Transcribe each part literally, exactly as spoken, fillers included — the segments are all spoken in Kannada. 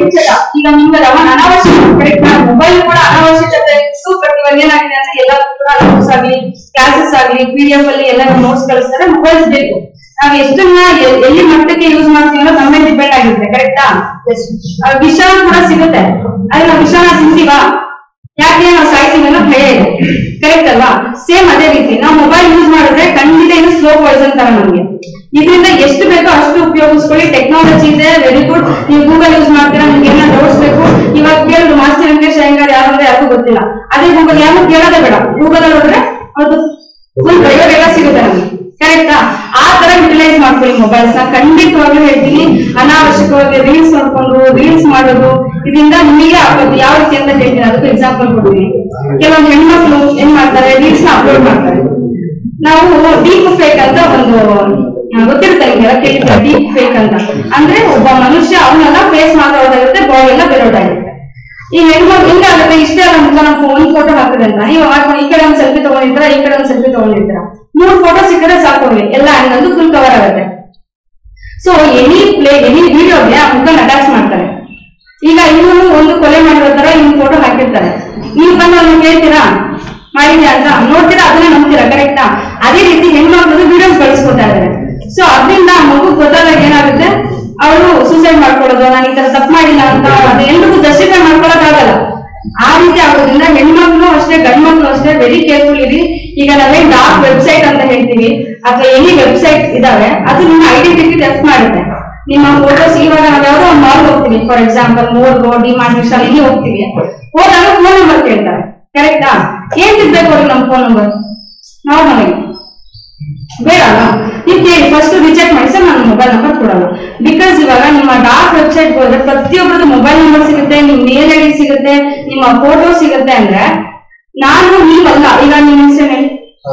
ಹುಚ್ಚಟ. ಈಗ ನಿಮ್ಗೆ ಅನಾವಶ್ಯಕ ಕರೆಕ್ಟ್ ಮೊಬೈಲ್ ಕೂಡ ಅನಾವಶ್ಯಕತೆ ಇತ್ತು. ಬಟ್ ಇವಾಗ ಏನಾಗಿದೆ ಅಂದ್ರೆ ಎಲ್ಲ ಕೂಡ ನೋಟ್ಸ್ ಆಗ್ಲಿ ಕ್ಲಾಸಸ್ ಆಗ್ಲಿ ಪಿ ಡಿ ಎಫ್ ಅಲ್ಲಿ ಎಲ್ಲ ನೋಟ್ಸ್ ಕಳಿಸ್ತಾರೆ. ಮೊಬೈಲ್ಸ್ ಬೇಕು. ನಾವ್ ಎಷ್ಟನ್ನ ಎಲ್ಲಿ ಮಟ್ಟಕ್ಕೆ ಯೂಸ್ ಮಾಡ್ತೀವಿ ಅನ್ನೋದು ನಮ್ಮ ಮೇಲೆ ಡಿಪೆಂಡ್ ಆಗಿರುತ್ತೆ. ಕರೆಕ್ಟಾ? ವಿಷ ಕೂಡ ಸಿಗುತ್ತೆ. ಆದ್ರೆ ನಾವು ವಿಷನ ತಿಂತೀವಾ? ಯಾಕೆ ನಾವು ಸಾಯ್ತೀವಿ ಅನ್ನೋ ಭಯ ಇದೆ. ಕರೆಕ್ಟ್ ಅಲ್ವಾ? ಸೇಮ್ ಅದೇ ರೀತಿ ನಾವು ಮೊಬೈಲ್ ಯೂಸ್ ಮಾಡಿದ್ರೆ ಖಂಡಿತ ಇದು ಸ್ಲೋ ಪಾಯ್ಸನ್ ತರ ನಮ್ಗೆ. ಇದರಿಂದ ಎಷ್ಟು ಬೇಕೋ ಅಷ್ಟು ಉಪಯೋಗಿಸ್ಕೊಳ್ಳಿ. ಟೆಕ್ನಾಲಜಿ ಇದೆ, ವೆರಿ ಗುಡ್. ನೀವು ಗೂಗಲ್ ಯೂಸ್ ಮಾಡ್ತೀರಾ, ನಿಮ್ಗೆ ಏನೋ ಡೌಟ್ಸ್ ಬೇಕು, ಇವಾಗ ಕೇಳಿದ್ರು ಮಾಸ್ತಿ ವೆಂಕಟೇಶ್ ಅಯ್ಯಂಗಾರ್ ಯಾರು ಅಂದ್ರೆ ಯಾರಿಗೂ ಗೊತ್ತಿಲ್ಲ. ಅದೇ ಗೂಗಲ್ ಯಾರು ಕೇಳೋದೇ ಬೇಡ. ಗೂಗಲ್ ಅಲ್ಲಿ ಹೋದ್ರೆ ಅದು ಫುಲ್ ಪ್ರಯೋಗ ಎಲ್ಲ ಸಿಗುತ್ತೆ ನಮ್ಗೆ. ಕರೆಕ್ಟಾ? ಆ ತರ ಯುಟಿಲೈಸ್ ಮಾಡ್ಕೊಳ್ಳಿ ಮೊಬೈಲ್ಸ್ ನ. ಖಂಡಿತವಾಗ್ಲೂ ಹೇಳ್ತೀನಿ, ಅನಾವಶ್ಯಕವಾಗಿ ರೀಲ್ಸ್ ನೋಡ್ಕೊಂಡು ರೀಲ್ಸ್ ಮಾಡೋದು ಇದರಿಂದ ನಿಮಗೆ ಆಗೋದು ಯಾವ ರೀತಿ ಅಂತ ಹೇಳ್ತೀನಿ. ಅದಕ್ಕೆ ಎಕ್ಸಾಂಪಲ್ ಕೊಡ್ತೀನಿ. ಕೆಲವೊಂದು ಹೆಣ್ಮಕ್ಳು ಏನ್ ಮಾಡ್ತಾರೆ, ರೀಲ್ಸ್ ನ ಅಪ್ಲೋಡ್ ಮಾಡ್ತಾರೆ. ನಾವು ಡೀಪ್ ಫೇಕ್ ಅಂತ ಒಂದು ಗೊತ್ತಿರುತ್ತೆ ನಿಮ್ಗೆಲ್ಲ, ಕೇಳಿದ್ರೆ ಡೀಪ್ ಫೇಕ್ ಅಂತ ಅಂದ್ರೆ ಒಬ್ಬ ಮನುಷ್ಯ ಅವನ್ನೆಲ್ಲ ಫೇಸ್ ಮಾತಾಡೋದಾಗಿರುತ್ತೆ, ಬಾಡಿ ಎಲ್ಲ ಬೇರೋದಾಗಿರುತ್ತೆ. ಈ ಹೆಣ್ಮಕ್ಳು ಹೆಂಗಾಗುತ್ತೆ, ಇಷ್ಟೇ ಅಲ್ಲ ಮುಖ ನಮ್ಮ ಒಂದ್ ಫೋಟೋ ಹಾಕಿದೆ ಅಂತ ನೀವು ಈ ಕಡೆ ಒಂದ್ ಸೆಲ್ಫಿ ತಗೊಂಡಿರ್ತೀರ, ಈ ಕಡೆ ಒಂದ್ ಸೆಲ್ಫಿ ತಗೊಂಡಿರ್ತೀರ, ಮೂರ್ ಫೋಟೋ ಸಿಕ್ಕರೆ ಸಾಕು, ಎಲ್ಲ ಹಂಗಂದು ಫುಲ್ ಕವರ್ ಆಗುತ್ತೆ. ಸೊ ಎನಿ ಪ್ಲೇ ಎನಿ ವಿಡಿಯೋಗೆ ಆ ಮುಖನ ಅಟ್ಯಾಚ್ ಮಾಡ್ತಾರೆ. ಈಗ ಇವನು ಒಂದು ಕೊಲೆ ಮಾಡಿರೋ ತರ ಇವ್ನ ಫೋಟೋ ಹಾಕಿರ್ತಾರೆ. ನೀವು ಬಂದು ಅವ್ನು ಕೇಳ್ತೀರಾ ಮಾಡಿದ್ಯಾ ಅಂತ, ನೋಡ್ತೀರಾ, ಅದನ್ನ ನಂಬ್ತೀರಾ. ಕರೆಕ್ಟಾ? ಅದೇ ರೀತಿ ಹೆಣ್ಮಕ್ಳು ವಿಡಿಯೋಸ್ ಕಳಿಸ್ಕೊತಾ ಇದಾರೆ. ಸೊ ಅದರಿಂದ ಮಗು ಗೊತ್ತಾದಾಗ ಏನಾಗುತ್ತೆ, ಅವರು ಸೂಸೈಡ್ ಮಾಡ್ಕೊಳ್ಳೋದು, ನಾನು ಈ ತರ ತಪ್ಪು ಮಾಡಿಲ್ಲ ಅಂತ ಅದು ಎಲ್ರಿಗೂ ಜಸ್ಟಿಫೈ ಮಾಡ್ಕೊಳಕ್ಕಾಗಲ್ಲ. ಆ ರೀತಿ ಆಗೋದ್ರಿಂದ ಹೆಣ್ಮಕ್ಳು ಅಷ್ಟೇ ಗಂಡ್ಮಕ್ಳು ಅಷ್ಟೇ ವೆರಿ ಕೇರ್ಫುಲ್ ಇರಿ. ಈಗ ನಾವೇನ್ ಡಾರ್ಕ್ ವೆಬ್ಸೈಟ್ ಅಂತ ಹೇಳ್ತೀವಿ ಅಥವಾ ಎನಿ ವೆಬ್ಸೈಟ್ ಇದಾವೆ, ಅದು ನಿಮ್ಮ ಐಡೆಂಟಿಟಿ ಟೆಸ್ಟ್ ಮಾಡುತ್ತೆ. ನಿಮ್ಮ ಫೋಟೋಸ್ ಇವಾಗ ನಾವು ಯಾವ್ದೋ ಒಂದು ಮಾಲ್ ಹೋಗ್ತೀವಿ, ಫಾರ್ ಎಕ್ಸಾಂಪಲ್ ಮೋರ್ಗೋ ಡಿಮಾರ್ಟ್ ವಿಶಾಲ್ ಇಲ್ಲಿ ಹೋಗ್ತೀವಿ, ಹೋದಾಗ ಫೋನ್ ನಂಬರ್ ಕೇಳ್ತಾರೆ. ಕರೆಕ್ಟಾ? ಏನ್ ತಿಳ್ಬೇಕು ಅವ್ರಿಗೆ ನಮ್ಮ ಫೋನ್ ನಂಬರ್? ನಾವು ನಮಗೆ ಬೇಡ ಅಲ್ಲ, ನೀವು ಕೇಳಿ ಫಸ್ಟ್ ರಿಜೆಕ್ಟ್ ಮಾಡಿ, ಸರ್ ನನ್ನ ಮೊಬೈಲ್ ನಂಬರ್ ಕೊಡಲ್ಲ. ಬಿಕಾಸ್ ಇವಾಗ ನಿಮ್ಮ ಡಾರ್ಕ್ ವೆಬ್ಸೈಟ್ ಹೋದ್ರೆ ಪ್ರತಿಯೊಬ್ಬರದ್ದು ಮೊಬೈಲ್ ನಂಬರ್ ಸಿಗುತ್ತೆ, ನಿಮ್ ಮೇಲ್ ಐಡಿ ಸಿಗುತ್ತೆ, ನಿಮ್ಮ ಫೋಟೋ ಸಿಗುತ್ತೆ. ಅಂದ್ರೆ ನಾನು ನೀವಲ್ಲ. ಈಗ ನಿಮ್ ಹೆಸರು ಹೇಳಿ,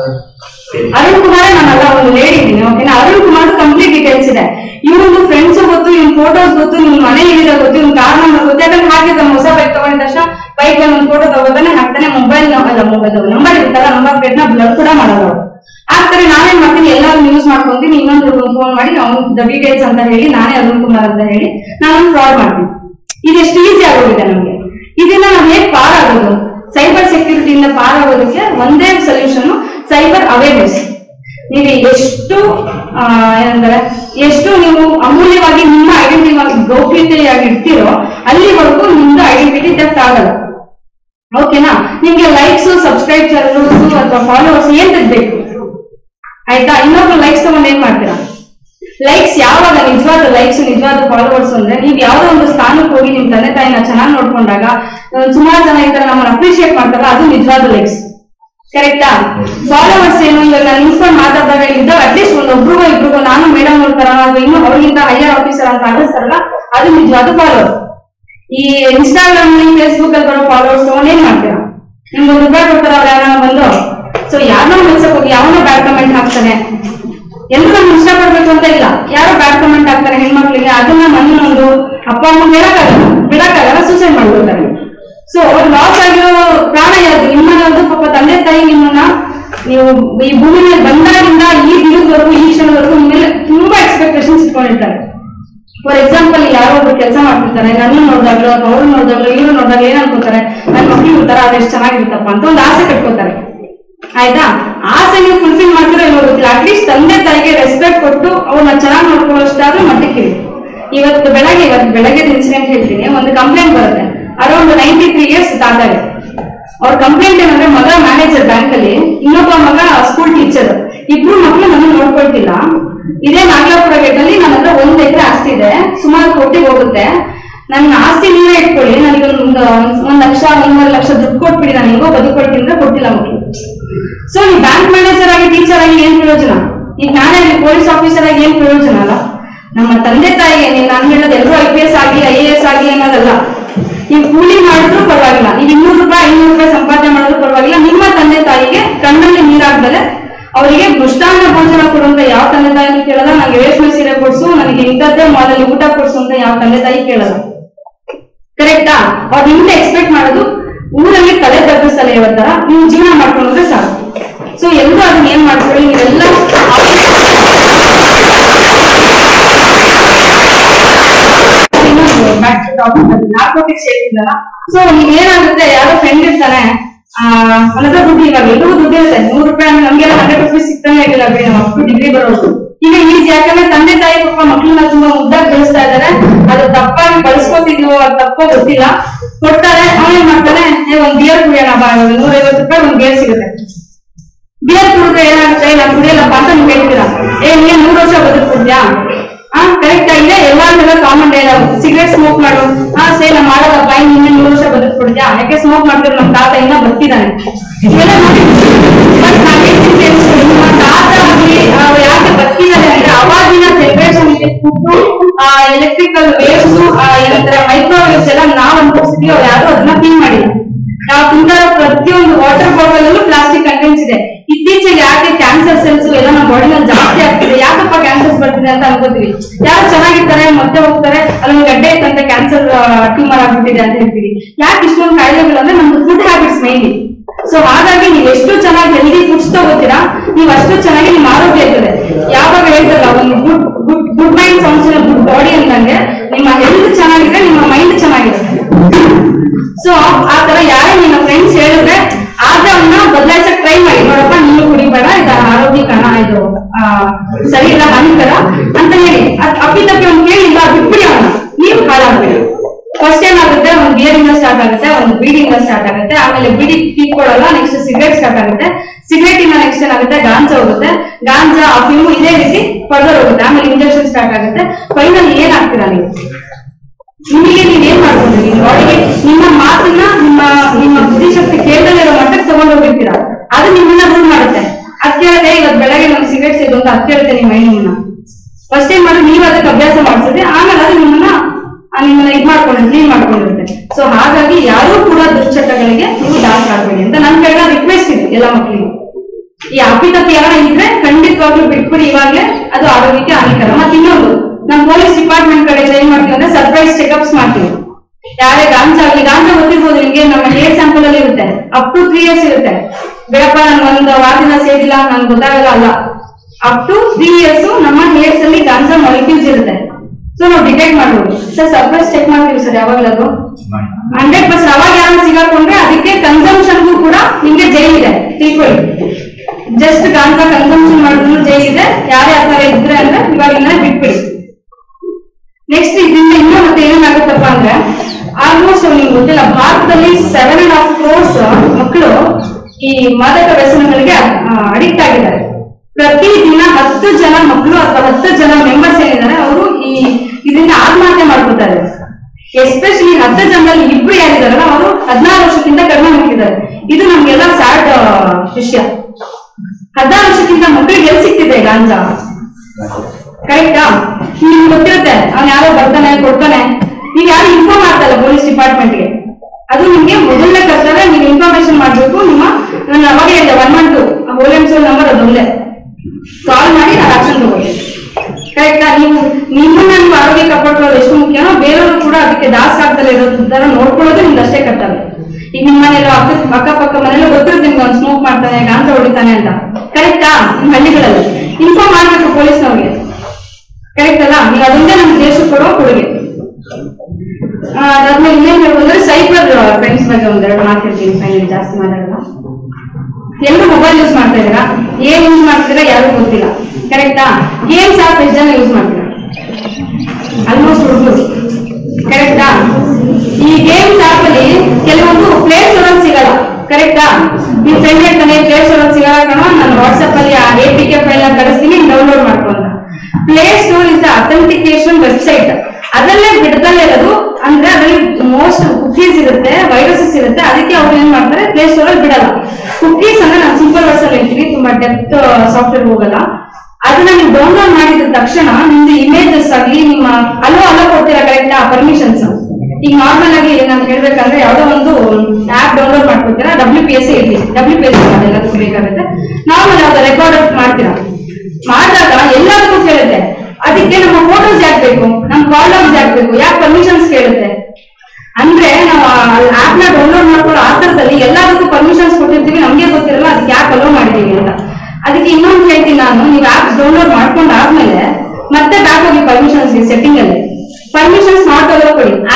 ಅರುಣ್ ಕುಮಾರ್ ನಾನಲ್ಲ, ಒಂದು ಲೇಡಿ ಇದ್ದೀನಿ. ಓಕೆನಾ? ಅರುಣ್ ಕುಮಾರ್ ಕಂಪ್ಲೀಟ್ ಡೀಟೇಲ್ಸ್ ಇದೆ. ಇವ್ರದ್ದು ಫ್ರೆಂಡ್ಸ್ ಗೊತ್ತು, ಇವ್ನ ಫೋಟೋಸ್ ಗೊತ್ತು, ನಿಮ್ ಮನೆ ಏನಿದೆ ಗೊತ್ತು, ಇವ್ನ ಕಾರ್ ನಂಬರ್ ಗೊತ್ತು. ಯಾಕಂದ್ರೆ ಹಾಕಿದ ಹೊಸ ಬೈಕ್ ತಗೊಂಡ ತಕ್ಷಣ ಬೈಕ್ ಒಂದು ಫೋಟೋ ತಗೋತಾನೆ, ಹಾಕ್ತಾನೆ. ಮೊಬೈಲ್ ಅಲ್ಲ ಮೊಬೈಲ್ ನಂಬರ್ ಇರುತ್ತಲ್ಲ, ನಂಬರ್ ಪ್ಲೇಟ್ ನ ಬ್ಲರ್ ಕೂಡ ಮಾಡೋದು ಆಗ್ತಾರೆ. ನಾನೇನ್ ಮಾಡ್ತೀನಿ, ಎಲ್ಲಾರು ಯೂಸ್ ಮಾಡ್ಕೊಂತೀನಿ. ಇನ್ನೊಂದು ಫೋನ್ ಮಾಡಿ ಅವ್ನ ಡೀಟೇಲ್ಸ್ ಅಂತ ಹೇಳಿ ನಾನೇ ಅರುಣ್ ಕುಮಾರ್ ಅಂತ ಹೇಳಿ ನಾನು ಫ್ರಾಡ್ ಮಾಡ್ತೀನಿ. ಇದೆಷ್ಟು ಈಸಿ ಆಗೋಗಿದೆ ನಮ್ಗೆ. ಇದನ್ನ ನಾವ್ ಹೇಗ್ ಪಾರ್ ಆಗೋದು? ಸೈಬರ್ ಸೆಕ್ಯೂರಿಟಿಯಿಂದ ಪಾರ್ ಆಗೋದಕ್ಕೆ ಒಂದೇ ಸೊಲ್ಯೂಷನ್, ಸೈಬರ್ ಅವೇರ್ನೆಸ್. ನೀವು ಎಷ್ಟು ಏನಂದ್ರೆ ಎಷ್ಟು ನೀವು ಅಮೂಲ್ಯವಾಗಿ ನಿಮ್ಮ ಐಡೆಂಟಿಟಿ ಗೌಪ್ಯತೆಯಾಗಿ ಇಡ್ತೀರೋ ಅಲ್ಲಿವರೆಗೂ ನಿಮ್ದು ಐಡೆಂಟಿಟಿ ಥೆಫ್ಟ್ ಆಗಲ್ಲ. ಓಕೆನಾ? ನಿಮ್ಗೆ ಲೈಕ್ಸ್, ಸಬ್ಸ್ಕ್ರೈಬರ್ಸ್ ಅಥವಾ ಫಾಲೋವರ್ಸ್ ಏನ್ ತೆಗ್ಬೇಕು? ಆಯ್ತಾ? ಇನ್ನೊಬ್ರು ಲೈಕ್ಸ್ ತಗೊಂಡು ಏನ್ ಮಾಡ್ತೀರಾ? ಲೈಕ್ಸ್ ಯಾವಾಗ ನಿಜವಾದ ಲೈಕ್ಸ್, ನಿಜವಾದ ಫಾಲೋವರ್ಸ್ ಅಂದ್ರೆ ನೀವು ಯಾವ್ದೋ ಒಂದು ಸ್ಥಾನಕ್ಕೆ ಹೋಗಿ ನಿಮ್ ತಂದೆ ತಾಯಿನ ಚೆನ್ನಾಗಿ ನೋಡ್ಕೊಂಡಾಗ ಸುಮಾರು ಜನ ಇದ್ದಾರೆ ನಮ್ಮನ್ನ ಅಪ್ರಿಶಿಯೇಟ್ ಮಾಡ್ತಾರ, ಅದು ನಿಜವಾದ ಲೈಕ್ಸ್. ಕರೆಕ್ಟಾ? ಫಾಲೋವರ್ಸ್ ಏನು, ಇವಾಗ ನಾನು ನಿಂತ್ಕೊಂಡು ಮಾತಾಡಿದಾಗ ಇದ್ದಾಗ ಅಟ್ಲೀಸ್ಟ್ ಒಂದೊಬ್ರಿಗೋ ಇಬ್ರಿಗೋ ನಾನು ಮೇಡಮ್ ನೋಡ್ತಾರ ಅಥವಾ ಇನ್ನು ಅವ್ರಿಗಿಂತ ಹೈಯರ್ ಆಫೀಸರ್ ಅಂತ ಅನ್ನಿಸ್ತಾರಲ್ಲ, ಅದು ನಿಜವಾದ ಫಾಲೋವರ್. ಈ ಇನ್ಸ್ಟಾಗ್ರಾಮ್ ಫೇಸ್ಬುಕ್ ಅಲ್ಲಿ ಬರೋ ಫಾಲೋವರ್ಸ್ ತಗೊಂಡು ಏನ್ ಮಾಡ್ತೀರಾ? ನಿಮ್ಗೆ ಒಂದು ರೂಪಾಯಿ ಕೊಡ್ತಾರ ಅವ್ರು ಯಾರನ್ನ ಬಂದು, ಸೊ ಯಾರನ್ನೋ ಮೆಲ್ಸಕ್ ಹೋಗಿ ಯಾವನೋ ಬ್ಯಾಡ್ ಕಮೆಂಟ್ ಹಾಕ್ತಾನೆ. ಎಲ್ಲರೂ ನಮ್ಗೆ ಇಷ್ಟಪಡ್ಬೇಕು ಅಂತ ಇಲ್ಲ, ಯಾರೋ ಬ್ಯಾಡ್ ಕಮೆಂಟ್ ಹಾಕ್ತಾರೆ ಹೆಣ್ಮಕ್ಳಿಗೆ. ಅದನ್ನ ಮಣ್ಣೊಂದು ಅಪ್ಪ ಅಮ್ಮ ಹೇಳಕ್ಕಾಗಲ್ಲ, ಬಿಡಕ್ಕಾಗಲ್ಲ, ಸೂಸೈಡ್ ಮಾಡ್ಕೊಳ್ತಾರೆ. ಸೊ ಲಾಸ್ ಆಗಿರೋ ಪ್ರಾಣ ಯಾವ್ದು? ನಿಮ್ಮನ್ನೊಂದು ಪಾಪ ತಂದೆ ತಾಯಿ ನಿಮ್ಮನ್ನ ನೀವು ಈ ಭೂಮಿ ಮೇಲೆ ಬಂದಾಗಿಂದ ಈ ದಿನದವರೆಗೂ ಈ ಕ್ಷಣದವರೆಗೂ ನಿಮ್ಮೇಲೆ ತುಂಬಾ ಎಕ್ಸ್ಪೆಕ್ಟೇಷನ್ಸ್ ಇಟ್ಕೊಂಡಿರ್ತಾರೆ. ಫಾರ್ ಎಕ್ಸಾಂಪಲ್, ಯಾರೋ ಒಬ್ರು ಕೆಲಸ ಮಾಡ್ತಿರ್ತಾರೆ, ನನ್ನ ನೋಡಿದಾಗ್ಲೂ ಅಥವಾ ಅವ್ರು ನೋಡಿದಾಗ್ಲೂ ಇವ್ರು ನೋಡಿದಾಗ ಏನ್ ಅನ್ಕೋತಾರೆ, ನನ್ನ ಮಕ್ಳು ಇರ್ತಾರ ಅದೆಷ್ಟು ಚೆನ್ನಾಗಿರುತ್ತಪ್ಪ ಅಂತ ಒಂದು ಆಸೆ ಕಟ್ಕೋತಾರೆ. ಆಯ್ತಾ? ಆಸೆ ನೀವು ಫುಲ್ಫಿಲ್ ಮಾಡ್ತೀರೋ ಇಲ್ಲೋ ಗೊತ್ತಿಲ್ಲ. ಅಟ್ಲೀಸ್ಟ್ ತಂದೆ ತಾಯಿಗೆ ರೆಸ್ಪೆಕ್ಟ್ ಕೊಟ್ಟು ಅವ್ರನ್ನ ಚೆನ್ನಾಗಿ ನೋಡ್ಕೊಳ್ಳೋಷ್ಟಾದ್ರೂ ಮಟ್ಟಿಗೆ. ಇವತ್ತು ಬೆಳಗ್ಗೆ ಇವತ್ತು ಬೆಳಗ್ಗೆ ಇನ್ಸಿಡೆಂಟ್ ಹೇಳ್ತೀನಿ. ಒಂದು ಕಂಪ್ಲೇಂಟ್ ಬರುತ್ತೆ, ಅರೌಂಡ್ ನೈಂಟಿ ತ್ರೀ ಇಯರ್ಸ್ ತಾತಾರೆ. ಅವ್ರ ಕಂಪ್ಲೇಂಟ್ ಏನಂದ್ರೆ, ಮಗ ಮ್ಯಾನೇಜರ್ ಬ್ಯಾಂಕ್ ಅಲ್ಲಿ, ಇನ್ನೊಬ್ಬ ಮಗ ಸ್ಕೂಲ್ ಟೀಚರ್, ಇಬ್ರು ಮಕ್ಳು ನನ್ನ ನೋಡ್ಕೊಳ್ತಿಲ್ಲ. ಇದೇ ನಾಗಲಾಪುರ ಗೇಟ್ ಅಲ್ಲಿ ನನ್ನ ಹತ್ರ ಒಂದ್ ಎಕರೆ ಆಸ್ತಿ ಇದೆ, ಸುಮಾರು ಕೋಟಿಗೆ ಹೋಗುತ್ತೆ. ನನ್ನ ಆಸ್ತಿ ನೀವೇ ಇಟ್ಕೊಳ್ಳಿ, ನನಗೆ ಒಂದು ಒಂದ್ ಲಕ್ಷ ಒಂದೂವರೆ ಲಕ್ಷ ದುಡ್ಡು ಕೊಟ್ಬಿಡಿ, ನಾನು ಹೆಂಗೋ ಬದುಕೊಳ್ತೀನಿ ಅಂದ್ರೆ ಕೊಟ್ಟಿಲ್ಲ ಮಕ್ಳು. ಸೊ ಈ ಬ್ಯಾಂಕ್ ಮ್ಯಾನೇಜರ್ ಆಗಿ ಟೀಚರ್ ಆಗಿ ಏನ್ ಪ್ರಯೋಜನ? ಈಗ ನಾನೇ ಪೊಲೀಸ್ ಆಫೀಸರ್ ಆಗಿ ಏನ್ ಪ್ರಯೋಜನ ಅಲ್ಲ? ನಮ್ಮ ತಂದೆ ತಾಯಿಗೆ ನೀನ್ ನಾನು ಹೇಳೋದು ಎಲ್ಲರೂ ಐ ಪಿ ಎಸ್ ಆಗಿ ಐ ಎ ಎಸ್ ಆಗಿ ಅನ್ನೋದಲ್ಲ. ನೀವು ಕೂಲಿ ಮಾಡಿದ್ರು ಪರವಾಗಿಲ್ಲ, ನೀವು ಇನ್ನೂರು ರೂಪಾಯಿ ಐನೂರು ರೂಪಾಯಿ ಸಂಪಾದನೆ ಮಾಡಿದ್ರು ಪರವಾಗಿಲ್ಲ, ನಿಮ್ಮ ತಂದೆ ತಾಯಿಗೆ ಕಣ್ಣಲ್ಲಿ ನೀರಾಗ್ದಲೆ ಅವರಿಗೆ ಮೃಷ್ಟಾನ್ನ ಭೋಜನ ಕೊಡುವಂತ ಯಾವ ತಂದೆ ತಾಯಿನೂ ಕೇಳಲ್ಲ. ನನಗೆ ರೇಷ್ಮೆ ಸೀರೆ ಕೊಡ್ಸು, ನನಗೆ ಇಂಥದ್ದೇ ಮಾಲಲ್ಲಿ ಊಟ ಕೊಡ್ಸು ಅಂತ ಯಾವ ತಂದೆ ತಾಯಿ ಕೇಳಲ್ಲ. ಕರೆಕ್ಟಾ? ಅವ್ರು ನಿಮ್ಗೆ ಎಕ್ಸ್ಪೆಕ್ಟ್ ಮಾಡೋದು ಊರಲ್ಲಿ ತಲೆ ತಗ್ಗಿಸಲ್ಲ ಇವತ್ತರ ನೀವು ಜೀವನ ಮಾಡ್ಕೊಂಡ್ರೆ ಸಾಕು. ಸೊ ಎಲ್ಲರೂ ಅದನ್ನ ಏನ್ ಮಾಡ್ಕೊಳ್ಳಿ, ನೀವೆಲ್ಲ ಬ್ಯಾಕ್ ಟು ಟಾಪಿಕ್ ನಾರ್ಕೋಟಿಕ್ಸ್ ಹೇಳ್ತಿದ್ದಲ್ಲ. ಸೊ ಈಗ ಏನಾಗುತ್ತೆ, ಯಾರೋ ಫ್ರೆಂಡ್ ಇರ್ತಾನೆ, ಆ ಅನ್ನದ ದುಡ್ಡು, ಇವಾಗ ಎಲ್ಲರೂ ದುಡ್ಡು ಇರುತ್ತೆ, ನೂರು ರೂಪಾಯಿ ನಮ್ಗೆಲ್ಲ ಹಂಡ್ರೆಡ್ ರುಪೀಸ್ ಸಿಗ್ತಾನೆ ಇರಲಿಲ್ಲ ಬಿಡಿ, ನಾವು ಅಷ್ಟು ಡಿಗ್ರಿ ಬರೋದು. ಈಗ ಈಜಿ, ಯಾಕಂದ್ರೆ ತಂದೆ ತಾಯಿ ಪಾಪ ಮಕ್ಕಳನ್ನ ತುಂಬಾ ಮುದ್ದಾಗಿ ಬೆಳೆಸ್ತಾ ಇದಾರೆ. ಅದು ತಪ್ಪಾಗಿ ಬಳಸ್ಕೊತಿದೀವೋ ಅದು ತಪ್ಪೋ ಗೊತ್ತಿಲ್ಲ, ಕೊಡ್ತಾರೆ. ಅವನೇನ್ ಮಾಡ್ತಾನೆ, ಒಂದ್ ಬಿಯರ್ ಕುಡಿಯೋಣ ಬಾ, ನೂರೈವತ್ತು ರೂಪಾಯಿ ಒಂದ್ ಬಿಯರ್ ಸಿಗುತ್ತೆ. ಬಿಯರ್ ಕುಡಿದ್ರೆ ಏನಾಗುತ್ತೆ, ಇಲ್ಲ ಕುಡಿಯಲ್ಲಪ್ಪ ಅಂತ ನೀವು ಹೇಳ್ತೀರಾ, ಏ ನೀನ್ ನೂರು ವರ್ಷ ಬದುಕ್ತಿದ್ಯಾ? ಹಾ ಕರೆಕ್ಟ್ ಆಗಿದೆ. ಎಲ್ಲಾರ್ಗೆಲ್ಲ ಕಾಮನ್ ಡೈಲಾಗ್, ಸಿಗರೇಟ್ ಸ್ಮೋಕ್ ಮಾಡು, ಹಾ ಸೇಲ್ ಮಾಡಲ್ಲಪ್ಪ, ಇನ್ನು ನೂರು ವರ್ಷ ಬದುಕ್ಬಿಡ್ತೀಯಾ? ಯಾಕೆ ಸ್ಮೋಕ್ ಮಾಡ್ತಾರೆ, ನಮ್ ತಾತ ಇನ್ನ ಬರ್ತಿದ್ದಾನೆ. ಇವೆಲ್ಲ ನೋಡಿ, ಬಟ್ ನಾವೇನ್ ನಿಮ್ಮ ತಾತ ಆಗ್ಲಿ ಯಾಕೆ ಬರ್ತಿದ್ದಾರೆ ಅಂದ್ರೆ ಅವಾಗಿನ ಜನರೇಷನ್ ಫುಡ್, ಎಲೆಕ್ಟ್ರಿಕಲ್ ವೇವ್ಸ್, ಏನಂತಾರೆ ಮೈಕ್ರೋವೇವ್ಸ್ ಎಲ್ಲ ನಾವ್ ಅನ್ಭವಿಸ್ತೀವಿ, ಅವ್ರು ಯಾರು ಅದನ್ನ ಫೀಲ್ ಮಾಡಿಲ್ಲ. ನಾವು ತಿಂದ ಪ್ರತಿಯೊಂದು ವಾಟರ್ ಬಾಟಲ್ ಅಲ್ಲೂ ಪ್ಲಾಸ್ಟಿಕ್ ಕಂಟೆಂಟ್ಸ್ ಇದೆ. ಇತ್ತೀಚೆಗೆ ಯಾಕೆ ಕ್ಯಾನ್ಸರ್ ಸೆಲ್ಸ್ ಎಲ್ಲ ನಮ್ಮ ಬಾಡಿನಲ್ಲಿ ಜಾಸ್ತಿ ಆಗ್ತಿದೆ, ಯಾಕಪ್ಪ ಕ್ಯಾನ್ಸರ್ಸ್ ಬರ್ತಿದೆ ಅಂತ ಅನ್ಕೋತೀವಿ. ಯಾರು ಚೆನ್ನಾಗಿರ್ತಾರೆ ಮತ್ತೆ ಹೋಗ್ತಾರೆ, ಅಲ್ಲೊಂದು ಗಡ್ಡೆ ಇತ್ತಂತೆ ಕ್ಯಾನ್ಸರ್ ಟ್ಯೂಮರ್ ಆಗ್ಬಿಟ್ಟಿದೆ ಅಂತ ಹೇಳ್ತೀವಿ. ಯಾಕೆ ಇಷ್ಟೊಂದು ಕಾಯಿಲೆಗಳು ಅಂದ್ರೆ ನಮ್ದು ಫುಡ್ ಹ್ಯಾಬಿಟ್ಸ್ ಮೈನ್ಲಿ. ಸೊ ಹಾಗಾಗಿ ನೀವು ಎಷ್ಟು ಚೆನ್ನಾಗಿ ಹೆಲ್ದಿ ಫುಡ್ಸ್ ತಗೋತೀರಾ, ನೀವು ಅಷ್ಟು ಚೆನ್ನಾಗಿ ನಿಮ್ಮ ಆರೋಗ್ಯ ಇರ್ತದೆ. ಯಾವಾಗ ಹೇಳ್ತಾರಲ್ಲ, ಒಂದು good good good mind sounds in good body ಅಂತಂದ್ರೆ ನಿಮ್ಮ ಹೆಲ್ತ್ ಚೆನ್ನಾಗಿದ್ರೆ ನಿಮ್ಮ ಮೈಂಡ್ ಚೆನ್ನಾಗಿರುತ್ತೆ. ಸೊ ಆ ತರ ಯಾರೇ ನಿಮ್ಮ ಫ್ರೆಂಡ್ಸ್ ಹೇಳಿದ್ರೆ ಆದ್ರೆ ಅವನ್ನ ಬದಲಾಯಿಸಕ್ ಟ್ರೈ ಮಾಡಿ. ನೋಡಪ್ಪ ನೀನು ಕುಡಿಬೇಡ, ಇದು ಆರೋಗ್ಯ ಕಾರಣ, ಇದು ಆ ಸರಿ ಇಲ್ಲ, ಹಾನಿಕರ ಅಂತ ಹೇಳಿ ಅಪ್ಪಿತಪ್ಪಿ ಅವ್ನು ಕೇಳಿಲ್ಲ, ಬಿಟ್ಬಿಡಿ ಅವನ್ನ, ನೀವು ಹಾಳಾಗ್ಬೇಡಿ. ಫಸ್ಟ್ ಏನಾಗುತ್ತೆ, ಒಂದು ಬಿಯರಿಂದ ಸ್ಟಾರ್ಟ್ ಆಗುತ್ತೆ, ಒಂದು ಬೀಡಿಯಿಂದ ಸ್ಟಾರ್ಟ್ ಆಗುತ್ತೆ, ಆಮೇಲೆ ಬೀಡಿ ತೀಕೊಡಲ್ಲ, ನೆಕ್ಸ್ಟ್ ಸಿಗರೇಟ್ ಸ್ಟಾರ್ಟ್ ಆಗುತ್ತೆ, ಸಿಗರೇಟ್ ಇಂದ ನೆಕ್ಸ್ಟ್ ಏನಾಗುತ್ತೆ ಗಾಂಜಾ ಹೋಗುತ್ತೆ, ಗಾಂಜಾ ಆ ಫಿಲ್ಮ್ ಇದೇ ರೀತಿ ಫರ್ದರ್ ಹೋಗುತ್ತೆ, ಆಮೇಲೆ ಇಂಜೆಕ್ಷನ್ ಸ್ಟಾರ್ಟ್ ಆಗುತ್ತೆ. ಫೈನಲ್ ಏನ್ ಆಗ್ತೀರಾ ನೀವು? ನಿಮಗೆ ನೀವ್ ಏನ್ ಮಾಡ್ಕೊಂಡ್ರಿ, ನಿಮ್ ಬಾಡಿಗೆ ನಿಮ್ಮ ಮಾತನ್ನ ನಿಮ್ಮ ನಿಮ್ಮ ಬುದ್ಧಿಶಕ್ತಿ ಕೇಳದಲ್ಲಿರೋ ಮಟ್ಟಕ್ಕೆ ತಗೊಂಡೋಗಿರ್ತೀರಾ, ಅದು ನಿಮ್ಮನ್ನ ರೂಲ್ ಮಾಡುತ್ತೆ. ಅದ್ ಕೇಳದೆ ಇವತ್ತು ಬೆಳಗ್ಗೆ ನಮ್ಗೆ ಸಿಗರೇಟ್ ಸೇದು ಅಂತ ಅದ್ ಕೇಳುತ್ತೆ ನಿಮ್ಮ ಮೈಂಡ್. ಫಸ್ಟ್ ಏನ್ ಮಾಡಿ ನೀವು ಅದಕ್ಕೆ ಅಭ್ಯಾಸ ಮಾಡ್ಸಿದ್ರೆ ಆಮೇಲೆ ಅದು ನಿಮ್ಮನ್ನ ನಿಮ್ಮನ್ನ ಇದ್ ಮಾಡ್ಕೊಂಡು ಕ್ಲೀನ್ ಮಾಡ್ಕೊಂಡಿರುತ್ತೆ. ಸೊ ಹಾಗಾಗಿ ಯಾರೂ ಕೂಡ ದುಶ್ಚಟಗಳಿಗೆ ನೀವು ದಾಸ ಆಗ್ಬೇಡಿ ಅಂತ ನನ್ ಕಡೆ ರಿಕ್ವೆಸ್ಟ್ ಇದೆ ಎಲ್ಲ ಮಕ್ಕಳಿಗೆ. ಈ ಅಪ್ಪಿತಪ್ಪಿ ಯಾರ ಇದ್ರೆ ಖಂಡಿತವಾಗ್ಲೂ ಬಿಟ್ಬಿಡಿ ಇವಾಗ್ಲೇ, ಅದು ಆರೋಗ್ಯಕ್ಕೆ ಹಾನಿಕರ. ಮತ್ತೆ ಇನ್ನೊಂದು, ನಮ್ ಪೊಲೀಸ್ ಡಿಪಾರ್ಟ್ಮೆಂಟ್ ಕಡೆ ಏನ್ ಮಾಡ್ತೀವಿ ಅಂದ್ರೆ ಸರ್ಪ್ರೈಸ್ ಚೆಕ್ಅಪ್ಸ್ ಮಾಡ್ತೀವಿ. ಯಾರೇ ಗಾಂಜಾ ಆಗ್ಲಿ, ಗಾಂಜಾ ಗೊತ್ತಿರ್ಬೋದು ನಿಮ್ಗೆ, ನಮ್ಮ ಹೇರ್ ಸ್ಯಾಂಪಲ್ ಅಲ್ಲಿ ಇರುತ್ತೆ, ಅಪ್ ಟು ತ್ರೀ ಇಯರ್ಸ್ ಇರುತ್ತೆ. ಬೇಡಪ್ಪ ನನ್ ಒಂದು ವಾರದಿಂದ ಸೇದಿಲ್ಲ ನನ್ಗೆ ಗೊತ್ತಾಗಲ್ಲ, ಅಲ್ಲ, ಅಪ್ ಟು ತ್ರೀ ಇಯರ್ಸ್ ನಮ್ಮ ಹೇರ್ಸ್ ಅಲ್ಲಿ ಗಾಂಜಾ ಮಾಲಿಕ್ಯೂಲ್ಸ್ ಇರುತ್ತೆ. ಸೊ ನಾವು ಡಿಟೆಕ್ಟ್ ಮಾಡ್ಬೋದು. ಸರ್ ಸರ್ಪ್ರೈಸ್ ಚೆಕ್ ಮಾಡ್ತೀವಿ ಸರ್ ಯಾವಾಗಲೂ ಹಂಡ್ರೆಡ್ ಪರ್ಸೆಂಟ್. ಅವಾಗ ಯಾರು ಸಿಗಾಕೊಂಡ್ರೆ ಅದಕ್ಕೆ ಕನ್ಸಂಪ್ಷನ್ಗೂ ಕೂಡ ನಿಮ್ಗೆ ಜೈಲ್ ಇದೆ, ತಿಳ್ಕೊಳ್ಳಿ. ಜಸ್ಟ್ ಗಾಂಜಾ ಕನ್ಸಂಪ್ಷನ್ ಮಾಡಿದ್ರು ಜೈಲ್ ಇದೆ. ಯಾರೇ ಆ ತರ ಇದ್ರೆ ಅಂದ್ರೆ ಇವಾಗಿಂದ ಬಿಟ್ಬಿಡಿ. ನೆಕ್ಸ್ಟ್ ಇದರಿಂದ ಇನ್ನೂ ಮತ್ತೆ ಏನೇನಾಗುತ್ತಪ್ಪ ಅಂದ್ರೆ, ಆಲ್ಮೋಸ್ಟ್ ನಿಮ್ಗೆ ಗೊತ್ತಿಲ್ಲ, ಭಾರತದಲ್ಲಿ ಸೆವೆನ್ ಅಂಡ್ ಹಾಫ್ ಕ್ರೋರ್ಸ್ ಮಕ್ಕಳು ಈ ಮಾದಕ ವ್ಯಸನಗಳಿಗೆ ಅಡಿಕ್ಟ್ ಆಗಿದ್ದಾರೆ. ಪ್ರತಿ ದಿನ ಹತ್ತು ಜನ ಮಕ್ಕಳು ಅಥವಾ ಹತ್ತು ಜನ ಮೆಂಬರ್ಸ್ ಏನಿದ್ದಾರೆ ಅವರು ಈ ಇದರಿಂದ ಆತ್ಮಹತ್ಯೆ ಮಾಡ್ಕೊತಾರೆ. ಎಸ್ಪೆಷಲಿ ಹತ್ತು ಜನರಲ್ಲಿ ಇಬ್ರು ಯಾರಿದಾರಲ್ಲ ಅವರು ಹದಿನಾರು ವರ್ಷಕ್ಕಿಂತ ಕಡಿಮೆ ಮಕ್ಕಳಿದ್ದಾರೆ. ಇದು ನಮ್ಗೆಲ್ಲ ಸ್ಯಾಡ್ ವಿಷಯ. ಹದಿನಾರು ವರ್ಷಕ್ಕಿಂತ ಮಕ್ಕಳಿಗೆ ಎಲ್ಲಿ ಸಿಗ್ತಿದೆ ಗಾಂಜಾ? ಕರೆಕ್ಟಾ? ನಿಮ್ಗೆ ಗೊತ್ತಿರುತ್ತೆ, ಅವ್ನು ಯಾರೋ ಬರ್ತಾನೆ ಕೊಡ್ತಾನೆ, ನೀವ್ ಯಾರು ಇನ್ಫಾರ್ಮ್ ಮಾಡ್ತಲ್ಲ ಪೊಲೀಸ್ ಡಿಪಾರ್ಟ್ಮೆಂಟ್ಗೆ. ಅದು ನಿಮ್ಗೆ ಮೊದಲನೇ ಕರ್ತವ್ಯ, ನೀವು ಇನ್ಫಾರ್ಮೇಶನ್ ಮಾಡ್ಬೇಕು. ನಿಮ್ಮ ನಾನು ಅವಾಗ ಹೇಳಿದೆ ಒನ್ ಒನ್ ಟು ಹೋಲೆನ್ಸ್ ನಂಬರ್ ಅದೊಂದೇ ಕಾಲ್ ಮಾಡಿ ನಾನು ಆಕ್ಷನ್ ತಗೊಳ್ಳಿ. ಕರೆಕ್ಟಾ? ನೀವು ನಿಮ್ಮನ್ನ ನೀವು ಆರೋಗ್ಯ ಕಾಪಾಡ್ಕೊಳ್ಳೋದು ಎಷ್ಟು ಮುಖ್ಯನೋ ಬೇರೆಯವರು ಕೂಡ ಅದಕ್ಕೆ ದಾಸ ಆಗ್ತಲೇ ಇರೋದ್ರ ನೋಡ್ಕೊಳ್ಳೋದು ನಿಮ್ಗೆ ಅಷ್ಟೇ ಕರ್ತವ್ಯ. ಈಗ ನಿಮ್ಮ ಮನೇಲಿ ಅಕ್ಕ ಅಕ್ಕಪಕ್ಕ ಮನೇಲಿ ಗೊತ್ತಿರುತ್ತೆ ನಿಮ್ಗೆ ಅವ್ನು ಸ್ಮೋಕ್ ಮಾಡ್ತಾನೆ, ಗಾಂಜಾ ಹೊಡಿತಾನೆ ಅಂತ. ಕರೆಕ್ಟಾ? ನಿಮ್ ಹಳ್ಳಿಗಳಲ್ಲಿ ಇನ್ಫಾರ್ಮ್ ಮಾಡ್ಬೇಕು ಪೊಲೀಸ್ನವ್ರಿಗೆ. ಕರೆಕ್ಟ್ ಅಲ್ಲ? ನೀವು ಅದೊಂದೇ ನಮ್ಗೆ ದೇಶಕ್ಕೆ ಕೊಡೋ ಕೊಡುಗೆ. ಅದಾದ್ಮೇಲೆ ಇನ್ನೇನ್ ಹೇಳ್ಬೋದ್ರೆ ಸೈಬರ್ ಫ್ರೆಂಡ್ಸ್ ಬಗ್ಗೆ ಒಂದೆರಡು ಮಾತಾಡ್ತೀನಿ. ಫೈನಲ್ ಜಾಸ್ತಿ ಮಾತಾಡಲ್ಲ. ಎಲ್ಲರೂ ಮೊಬೈಲ್ ಯೂಸ್ ಮಾಡ್ತಾ ಇದೀರಾ, ಏನ್ ಯೂಸ್ ಮಾಡ್ತೀರಾ ಯಾರು ಗೊತ್ತಿಲ್ಲ. ಕರೆಕ್ಟಾ? ಗೇಮ್ಸ್ ಆಪ್ ಎಷ್ಟು ಜನ ಯೂಸ್ ಮಾಡ್ತೀರಾ? ಆಲ್ಮೋಸ್ಟ್ ಹುಡುಗರು. ಕರೆಕ್ಟಾ? ಈ ಗೇಮ್ಸ್ ಆಪ್ ಅಲ್ಲಿ ಕೆಲವೊಂದು ಪ್ಲೇ ಸ್ಟೋರ್ ಅಲ್ಲಿ ಸಿಗಲ್ಲ. ಕರೆಕ್ಟಾ? ನಿಮ್ ಫ್ರೆಂಡ್ ಹೇಳ್ತಾನೆ ಪ್ಲೇ ಸ್ಟೋರ್ ಅಲ್ಲಿ ಸಿಗಲ್ಲ ಕಣೋ, ನಾನು ವಾಟ್ಸ್ಆಪ್ ಅಲ್ಲಿ ಆ ಎ ಪಿ ಕೆ ಫೈಲ್ ಕಳಿಸ್ತೀನಿ, ಡೌನ್ಲೋಡ್ ಮಾಡ್ಕೊಂಡ. Play Store is the authentication website. ಅದರಲ್ಲೇ ಬಿಡ್ದಲ್ಲೇ ಇರೋದು ಅಂದ್ರೆ ಅದರಲ್ಲಿ ಮೋಸ್ಟ್ ಕುಕೀಸ್ ಇರುತ್ತೆ, ವೈರಸಸ್ ಇರುತ್ತೆ. ಅದಕ್ಕೆ ಅವ್ರು ಏನ್ ಮಾಡ್ತಾರೆ, ಪ್ಲೇ ಸ್ಟೋರ್ ಅಲ್ಲಿ ಬಿಡಲ್ಲ. ಕುಕೀಸ್ ಅಂದ್ರೆ ನಾನು ಸಿಂಪಲ್ ವರ್ಡ್ಸ್ ಅಲ್ಲಿ ಹೇಳ್ತೀನಿ, ತುಂಬಾ ಡೆಪ್ತ್ ಸಾಫ್ಟ್ವೇರ್ ಹೋಗಲ್ಲ. ಅದನ್ನ ನೀವು ಡೌನ್ಲೋಡ್ ಮಾಡಿದ ತಕ್ಷಣ ನಿಮ್ದು ಇಮೇಜಸ್ ಆಗ್ಲಿ, ನಿಮ್ಮ ಅಲ್ಲೋ ಅಲ್ಲೋ ಕೊಡ್ತೀರಾ. ಕರೆಕ್ಟಾ? ಪರ್ಮಿಷನ್ಸ್ ಈಗ ನಾರ್ಮಲ್ ಆಗಿ ನಾನು ಹೇಳ್ಬೇಕಂದ್ರೆ ಯಾವ್ದೋ ಒಂದು ಆಪ್ ಡೌನ್ಲೋಡ್ ಮಾಡ್ಕೊಡ್ತೀರಾ, ಡಬ್ಲ್ಯೂ ಪಿ ಎಸ್ ಇರ್ಲಿ, ಡಬ್ಲ್ಯೂ ಪಿ ಎಸ್ ಅದೆಲ್ಲದಕ್ಕೂ ಬೇಕಾಗುತ್ತೆ. ನಾರ್ಮಲ್ ಯಾವ್ದು ರೆಕಾರ್ಡ್ ಮಾಡ್ತೀರಾ, ಮಾಡಿದಾಗ ಎಲ್ಲದಕ್ಕೂ ಕೇಳುತ್ತೆ. ಅದಕ್ಕೆ ನಮ್ಮ ಫೋಟೋಸ್ ಯಾಕೆ ಬೇಕು, ನಮ್ ಕಾಲ್ ಲಾಗ್ಸ್ ಯಾಕೆ ಬೇಕು, ಯಾಕೆ ಪರ್ಮಿಷನ್ಸ್ ಕೇಳುತ್ತೆ ಅಂದ್ರೆ ನಾವು ಆಪ್ ನ ಡೌನ್ಲೋಡ್ ಮಾಡ್ಕೊಳ್ಳೋ ಆತರದಲ್ಲಿ ಎಲ್ಲದಕ್ಕೂ ಪರ್ಮಿಷನ್ಸ್ ಕೊಟ್ಟಿರ್ತೀವಿ, ನಮ್ಗೆ ಗೊತ್ತಿರಲ್ಲ ಅದಕ್ಕೆ ಯಾಕೆ ಅಲೋ ಮಾಡಿದೀವಿ ಅಂತ. ಅದಕ್ಕೆ ಇನ್ನೊಂದು ಹೇಳ್ತೀನಿ ನಾನು, ನೀವು ಆಪ್ಸ್ ಡೌನ್ಲೋಡ್ ಮಾಡ್ಕೊಂಡ್ ಆದ್ಮೇಲೆ ಮತ್ತೆ ಬ್ಯಾಕ್ ಹೋಗಿ ಪರ್ಮಿಷನ್ಸ್ ಸೆಟ್ಟಿಂಗ್ ಅಲ್ಲಿ ಪರ್ಮಿಷನ್ಸ್ ಮಾಡ್ಕೊಳ್ಳೋ ಕೊಡಿ.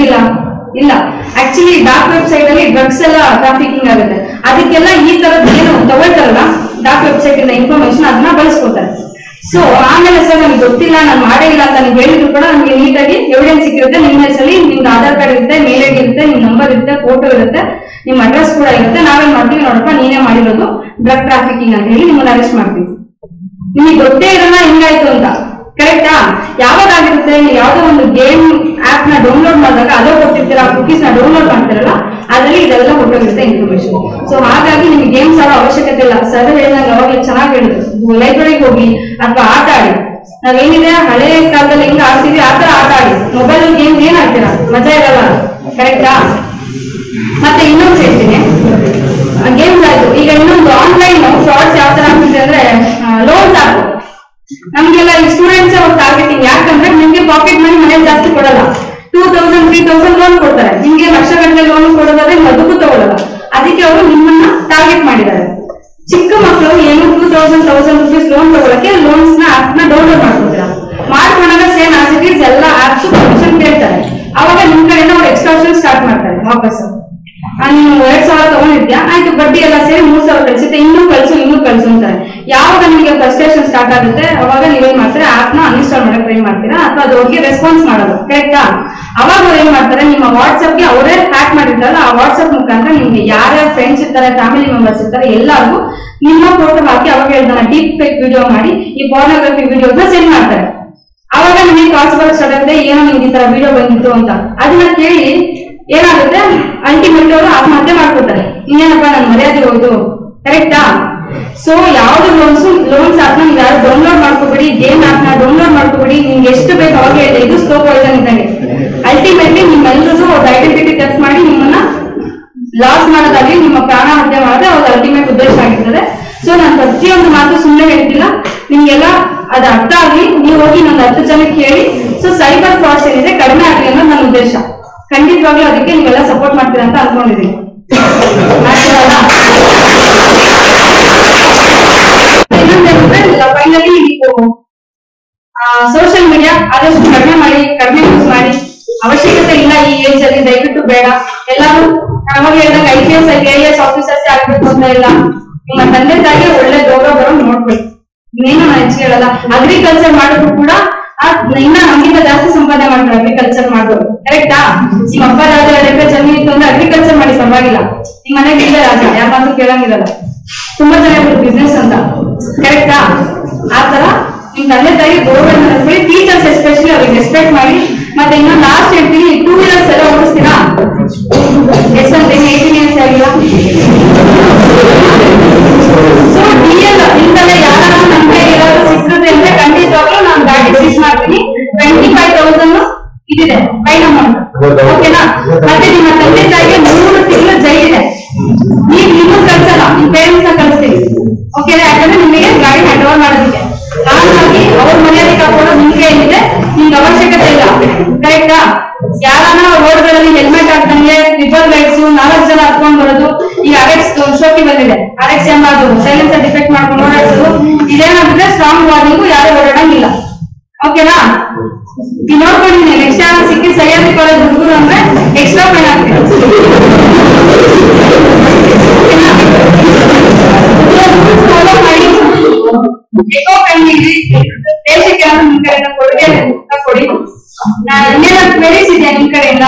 ದುಡ್ಡಿಲ್ಲ ಇಲ್ಲ. ಆಕ್ಚುಲಿ ಡಾರ್ಕ್ ವೆಬ್ಸೈಟ್ ಅಲ್ಲಿ ಡ್ರಗ್ಸ್ ಎಲ್ಲ ಟ್ರಾಫಿಕಿಂಗ್ ಆಗುತ್ತೆ. ಅದಕ್ಕೆಲ್ಲ ಈ ತರದ್ ಏನು ತಗೊಳ್ತಾರಲ್ಲ ಡಾರ್ಕ್ ವೆಬ್ಸೈಟ್ ಇಂದ ಇನ್ಫಾರ್ಮೇಶನ್ ಅದನ್ನ ಬಳಸ್ಕೊತಾರೆ. ಸೊ ಆಮೇಲೆ ಸರ್ ನಮ್ಗೆ ಗೊತ್ತಿಲ್ಲ ನಾನು ಮಾಡೇ ಇಲ್ಲ ಅಂತ ನೀವು ಹೇಳಿದ್ರು ಕೂಡ ನಮ್ಗೆ ನೀಟಾಗಿ ಎವಿಡೆನ್ಸ್ ಸಿಕ್ಕಿರುತ್ತೆ. ನಿಮ್ಮ ಹೆಸರಲ್ಲಿ ನಿಮ್ದು ಆಧಾರ್ ಕಾರ್ಡ್ ಇರುತ್ತೆ, ಮೇಲ್ ಐಡಿ ಇರುತ್ತೆ, ನಿಮ್ ನಂಬರ್ ಇರುತ್ತೆ, ಫೋಟೋ ಇರುತ್ತೆ, ನಿಮ್ ಅಡ್ರೆಸ್ ಕೂಡ ಇರುತ್ತೆ. ನಾವೇನ್ ಮಾಡ್ತೀವಿ ನೋಡಪ್ಪ ನೀನೇ ಮಾಡಿರೋದು ಡ್ರಗ್ ಟ್ರಾಫಿಕಿಂಗ್ ಅಂತ ಹೇಳಿ ನಿಮ್ಮನ್ನ ಅರೆಸ್ಟ್ ಮಾಡ್ತೀವಿ. ನಿಮಗೆ ಗೊತ್ತೇ ಇರಲ್ಲ ಹೆಂಗಾಯ್ತು ಅಂತ. ಕರೆಕ್ಟಾ? ಯಾವಾಗಾಗಿರುತ್ತೆ ಯಾವ್ದೋ ಒಂದು ಗೇಮ್ ಆಪ್ ನ ಡೌನ್ಲೋಡ್ ಮಾಡಿದಾಗ ಅಲೋ ಕೊಟ್ಟಿರ್ತೀರಾ, ಕುಕೀಸ್ ನ ಡೌನ್ಲೋಡ್ ಮಾಡ್ತಿರಲ್ಲ, ಅದ್ರಲ್ಲಿ ಇದೆಲ್ಲ ಹೊರಟೋಗಿರುತ್ತೆ ಇನ್ಫಾರ್ಮೇಶನ್. ಸೊ ಹಾಗಾಗಿ ನಿಮ್ಗೆ ಗೇಮ್ಸ್ ಆಡೋ ಅವಶ್ಯಕತೆ ಇಲ್ಲ. ಸರ್ ಹೇಳಿದಾಗ ಅವಾಗಲೇ ಚೆನ್ನಾಗಿ ಹೇಳಿದ್ರು, ಲೈಬ್ರರಿಗೆ ಹೋಗಿ ಅಥವಾ ಆಟ ಆಡಿ. ನಾವೇನಿದೆ ಹಳೆ ಕಾಲದಲ್ಲಿ ಹೆಂಗ್ ಆಡ್ತೀವಿ ಆತರ ಆಟ ಆಡಿ. ಮೊಬೈಲ್ ಗೇಮ್ ಏನ್ ಆಡ್ತೀರಾ, ಮಜಾ ಇರಲ್ಲ. ಕರೆಕ್ಟಾ? ಮತ್ತೆ ಇನ್ನೊಂದು ಹೇಳ್ತೀನಿ, ಗೇಮ್ಸ್ ಆಯ್ತು. ಈಗ ಇನ್ನೊಂದು ಆನ್ಲೈನ್ ಫ್ರಾಡ್ಸ್ ಯಾವ ತರ ಆಗ್ತಿದೆ ಅಂದ್ರೆ ಲೋನ್ಸ್ ಆಪ್. ನಮ್ಗೆಲ್ಲ ಈ ಸ್ಟೂಡೆಂಟ್ಸ್ ಅವ್ರ ಟಾರ್ಗೆಟಿಂಗ್. ಯಾಕಂದ್ರೆ ನಿಮ್ಗೆ ಪಾಕೆಟ್ ಮನಿ ಮನೇಲಿ ಜಾಸ್ತಿ ಕೊಡಲ್ಲ. Two thousand three thousand loan ಕೊಡ್ತಾರೆ. ನಿಮ್ಗೆ ಲಕ್ಷ ಗಟ್ಟಲೆ ಲೋನ್ ಕೊಡೋದಾದ್ರೆ ಅದಕ್ಕೂ ತಗೊಳ್ಳಲ್ಲ. ಅದಕ್ಕೆ ಅವರು ನಿಮ್ಮನ್ನ ಟಾರ್ಗೆಟ್ ಮಾಡಿದ್ದಾರೆ. ಚಿಕ್ಕ ಮಕ್ಕಳು ಏನು two thousand thousand rupees loan ತಗೊಳಕ್ಕೆ ಲೋನ್ಸ್ ನ ಆಪ್ ನ ಡೌನ್ಲೋಡ್ ಮಾಡ್ಕೊತೀರಾ. ಮಾಡ್ಕೊಂಡಾಗ ಸೇಮ್ ಆಸ್ ಇಟ್ ಈಸ್ ಎಲ್ಲ ಆಪ್ಸ್ ಪರ್ಮಿಷನ್ ಕೇಳ್ತಾರೆ. ಅವಾಗ ನಿಮ್ ಕಡೆಯಿಂದ ಅವ್ರು ಎಕ್ಸ್ಟ್ರಾಕ್ಷನ್ ಸ್ಟಾರ್ಟ್ ಮಾಡ್ತಾರೆ ವಾಪಸ್. ನೀನು ಎರಡ್ ಸಾವಿರ ತಗೊಂಡಿದ್ಯಾ, ಆಯ್ತು ಬಡ್ಡಿ ಎಲ್ಲ ಸೇರಿ ಮೂರ್ ಸಾವಿರ ಕಳಿಸುತ್ತೆ, ಇನ್ನೂ ಕಳ್ಸು ಇನ್ನೂ ಕಳ್ಸು ಅಂತಾರೆ. ಯಾವಾಗ ನಿಮಗೆ ಫ್ರಸ್ಟ್ರೇಷನ್ ಸ್ಟಾರ್ಟ್ ಆಗುತ್ತೆ ಅವಾಗ ನೀವೇನ್ ಮಾಡ್ತಾರೆ, ಆಪ್ ನ ಅನ್ಇನ್ಸ್ಟಾಲ್ ಮಾಡಕ್ ಟ್ರೈ ಮಾಡ್ತೀರಾ ಅಥವಾ ಅದಕ್ಕೆ ರೆಸ್ಪಾನ್ಸ್ ಮಾಡೋದು. ಕರೆಕ್ಟಾ? ಅವಾಗ ಅವ್ರು ಏನ್ ಮಾಡ್ತಾರೆ, ನಿಮ್ಮ ವಾಟ್ಸ್ಆಪ್ ಗೆ ಅವರೇ ಹ್ಯಾಕ್ ಮಾಡಿರ್ತಾರಲ್ಲ ಆ ವಾಟ್ಸ್ಆಪ್ ಮುಖಾಂತರ ನಿಮ್ಗೆ ಯಾರ್ಯಾರ ಫ್ರೆಂಡ್ಸ್ ಇರ್ತಾರೆ, ಫ್ಯಾಮಿಲಿ ಮೆಂಬರ್ಸ್ ಇರ್ತಾರೆ, ಎಲ್ಲರಿಗೂ ನಿಮ್ಮ ಫೋಟೋ ಹಾಕಿ ಅವಾಗ ಹೇಳ್ತಾನೆ ಡೀಪ್ ಫೇಕ್ ವಿಡಿಯೋ ಮಾಡಿ ಈ ಪಾರ್ನೋಗ್ರಫಿ ವಿಡಿಯೋನ ಸೆಂಡ್ ಮಾಡ್ತಾರೆ. ಅವಾಗ ನಿಮಗೆ ಕಾಲ್ಸ್ ಬರೋಕ್ ಸ್ಟಾರ್ಟ್ ಆಗುತ್ತೆ, ಏನೋ ನಿಮ್ಗೆ ಈ ತರ ವಿಡಿಯೋ ಬಂದಿತ್ತು ಅಂತ. ಅದನ್ನ ಕೇಳಿ ಏನಾಗುತ್ತೆ, ಅಲ್ಟಿಮೇಟ್ ಅವರು ಆತ್ಮಹತ್ಯೆ ಮಾಡ್ಕೊತಾರೆ. ಇನ್ನೇನಪ್ಪ ನನ್ ಮರ್ಯಾದೆ ಹೋಯ್ತು. ಕರೆಕ್ಟಾ? ಸೊ ಯಾವ್ದು ಲೋನ್ಸ್ ಲೋನ್ಸ್ ಆಪ್ ನ ಯಾರು ಡೌನ್ಲೋಡ್ ಮಾಡ್ಕೋಬೇಡಿ, ಗೇಮ್ ಆಪ್ ನ ಡೌನ್ಲೋಡ್ ಮಾಡ್ಕೋಬೇಡಿ. ನಿಮ್ಗೆ ಎಷ್ಟು ಬೇಕು ಅವಾಗ ಹೇಳಿದೆ, ಇದು ಸ್ಲೋ ಪಾಯ್ಸನ್ ಇದ್ದಂಗೆ. ಅಲ್ಟಿಮೇಟ್ಲಿ ನಿಮ್ಮೆಲ್ಲರೂ ಅವ್ರ ಐಡೆಂಟಿಟಿ ಟೆಸ್ಟ್ ಮಾಡಿ ನಿಮ್ಮನ್ನ ಲಾಸ್ ಮಾಡೋದಾಗ್ಲಿ, ನಿಮ್ಮ ಪ್ರಾಣ ಹತ್ಯೆ ಮಾಡೋದೇ ಅವ್ರ ಅಲ್ಟಿಮೇಟ್ ಉದ್ದೇಶ ಆಗಿರ್ತದೆ. ಸೊ ನಾನು ಪ್ರತಿಯೊಂದು ಮಾತು ಸುಮ್ಮನೆ ಹೇಳ್ತಿಲ್ಲ, ನಿಮ್ಗೆಲ್ಲ ಅದ ಅರ್ಥ ಆಗ್ಲಿ, ನೀವು ಹೋಗಿ ನನ್ನ ಹತ್ತು ಜನಕ್ಕೆ ಹೇಳಿ. ಸೊ ಸೈಬರ್ ಫ್ರಾಡ್ಸ್ ಏನಿದೆ ಕಡಿಮೆ ಆಗ್ಲಿ ಅನ್ನೋದು ನನ್ನ ಉದ್ದೇಶ. ಖಂಡಿತವಾಗ್ಲೂ ಅದಕ್ಕೆ ನೀವೆಲ್ಲ ಸಪೋರ್ಟ್ ಮಾಡ್ತೀರಾ ಅಂತ ಅನ್ಕೊಂಡಿದ್ದೀನಿ. ಫೈನಲಿ ಸೋಷಿಯಲ್ ಮೀಡಿಯಾ ಆದಷ್ಟು ಕಡಿಮೆ ಮಾಡಿ, ಕಡಿಮೆ ಯೂಸ್ ಮಾಡಿ. ಅವಶ್ಯಕತೆ ಇಲ್ಲ ಈ ಏಜ್ ಅಲ್ಲಿ, ದಯವಿಟ್ಟು ಬೇಡ. ಎಲ್ಲರೂ ಅವಾಗ ಹೇಳಿದಾಗ I P S K A S officers ಆಗ್ಬೇಕು ಅಂತ ಇಲ್ಲ. ನಿಮ್ಮ ತಂದೆ ತಾಯಿ ಒಳ್ಳೆ ಗೌರವ ಬರೋ ನೋಡ್ಬೇಕು. ಇನ್ನೇನು ನಾನು ಹೆಚ್ಚಿಗೆ ಹೇಳಲ್ಲ. ಅಗ್ರಿಕಲ್ಚರ್ ಮಾಡಿದ್ರು ಕೂಡ ಇನ್ನ ನಮ್ಗಿಂತ ಜಾಸ್ತಿ ಸಂಪಾದನೆ ಮಾಡ್ತಾರೆ ಅಗ್ರಿಕಲ್ಚರ್ ಮಾಡೋದು. ಕರೆಕ್ಟಾ? ನಿಮ್ಮ ಅಪ್ಪ ರಾಜ ಎರಡು ಜಮೀನು ಇತ್ತು ಅಂದ್ರೆ ಅಗ್ರಿಕಲ್ಚರ್ ಮಾಡಿ ಪರವಾಗಿಲ್ಲ. ನಿಮ್ ಮನೆಗೆ ಇಲ್ಲ ರಾಜ ಯಾಕಂತೂ ಕೇಳಂಗಿರಲ್ಲ. ತುಂಬಾ ಜನ ಬಿಸ್ನೆಸ್ ಅಂತ. ಕರೆಕ್ಟಾ? ಆತರ ನಿಮ್ ತಂದೆ ತಾಯಿ ಗೌರವ ಟೀಚರ್ಸ್ ಎಸ್ಪೆಷಲಿ ಅವ್ರಿಗೆ ರೆಸ್ಪೆಕ್ಟ್ ಮಾಡಿ. ಮತ್ತೆ ಇನ್ನ ಲಾಸ್ಟ್ ಹೇಳ್ತೀನಿ, ಟೂ ವೀಲರ್ಸ್ ಎಲ್ಲ ಓಡಿಸ್ತೀರಾ? ಎಸ್ ಅಂತ ಏಯ್ಟೀನ್ ಇಯರ್ಸ್ ಆಗಿಲ್ಲ. ಸೊ ಡಿ ಎಲ್ ಇಂದಲೇ ಯಾರು ನಮ್ಗೆ ಏನಾದ್ರು ಸಿಗ್ತದೆ ಅಂದ್ರೆ ಖಂಡಿತವಾಗ್ಲೂ ನಾನು ಗಾಡಿ ಸೀಸ್ ಮಾಡ್ತೀನಿ. ಟ್ವೆಂಟಿ ಫೈವ್ ತೌಸಂಡ್ ಇದಿದೆ ಫೈನ್ ಅಮೌಂಟ್. ಓಕೆನಾ? ಮತ್ತೆ ನಿಮ್ಮ ತಂದೆ ತಾಯಿಗೆ ಮೂರು ತಿಂಗಳು ಜೈಲ್ ಇದೆ. ನೀವು ನಿಮ್ಮನ್ನು ಕಳ್ಸಲ್ಲ, ನಿಮ್ ಪೇರೆಂಟ್ಸ್ ನ ಕಳಿಸ್ತೀವಿ. ಓಕೆನಾ? ಯಾಕಂದ್ರೆ ನಿಮಗೆ ಗಾಡಿ ಹ್ಯಾಂಡ್ ಓವರ್ ಮಾಡೋದಕ್ಕೆ. ಹಾಗಾಗಿ ಅವ್ರ ಮನೆಯಲ್ಲಿ ಕಾಪಾಡೋದು ನಿಮ್ಗೆ ಏನಿದೆ, ನಿಮ್ಗೆ ಅವಶ್ಯಕತೆ ಇಲ್ಲ. ಕರೆಕ್ಟಾ? ಯಾರನ್ನ ರೋಡ್ಗಳಲ್ಲಿ ಹೆಲ್ಮೆಟ್ ಹಾಕ್ದಂಗೆ ರಿಬಲ್ ಲೈಟ್ಸ್ ನಾಲ್ಕು ಜನ ಹತ್ಕೊಂಡ್ ಬರೋದು. ಈಗ ಅರೆಕ್ಸ್ ಶೋಕಿ ಬಂದಿದೆ, ಅರೆಕ್ಸ್ ಏನ್ ಮಾಡೋದು, ಸೈಲೆನ್ಸರ್ ಡಿಫೆಕ್ಟ್ ಮಾಡ್ಕೊಂಡು ಓಡಾಡಿಸೋದು. ಇದೇನಾಗುತ್ತೆ ಸ್ಟ್ರಾಂಗ್ ವಾರ್ನಿಂಗು, ಯಾರು ಓಡಾಡಂಗಿಲ್ಲ. ಓಕೆನಾ? ನೀವು ನೋಡ್ಕೊಂಡಿದ್ದೀನಿ ನೆಕ್ಸ್ಟ್ ಯಾರು ಸಿಕ್ಕಿ ಸರಿಯಾದ ಕಾಲೇಜ್ ಹುಡುಗರು ಅಂದ್ರೆ ಎಕ್ಸ್ಟ್ರಾ ಫೈನ್ ಆಗ್ತದೆ. ಫಾಲೋ ಮಾಡಿ, ಎಕೋ ಫ್ರೆಂಡ್ಲಿ ದೇಶಕ್ಕೆ ನಿಮ್ ಕಡೆಯಿಂದ ಕೊಡುಗೆ ಕೊಡಿ. ನಾನು ಇನ್ನೇನಾದ್ರು ಕ್ವೆರೀಸ್ ಇದೆಯಾ ನಿಮ್ ಕಡೆಯಿಂದ?